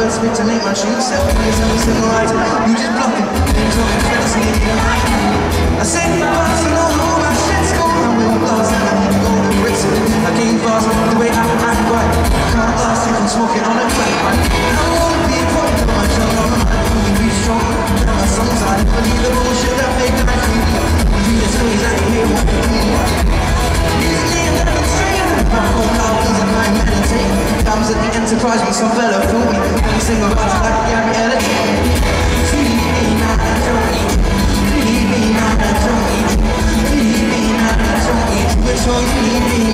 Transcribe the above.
words fit to make my true self. It's every single right. You just blocking. Things on the credits and you don't like me. I say goodbye, so no more my shit's gone. I'm with gloves and I need to go to bricks. I came fast, the way I act right. I can't last if I'm smoking on a crack pipe. And I won't be a problem to my tongue on my mind. I'm be strong. Now my songs, I don't believe the bullshit that fake like me. You just know exactly here what you mean. Easily and demonstrating. My whole life is a mind meditating. Times at the enterprise, me some fella fool me. When you sing about it like Gary Ellis. Sweet me, man, I don't need you. Sweet me, man, I don't need you. Sweet me, man, I don't need you. Which one you need me?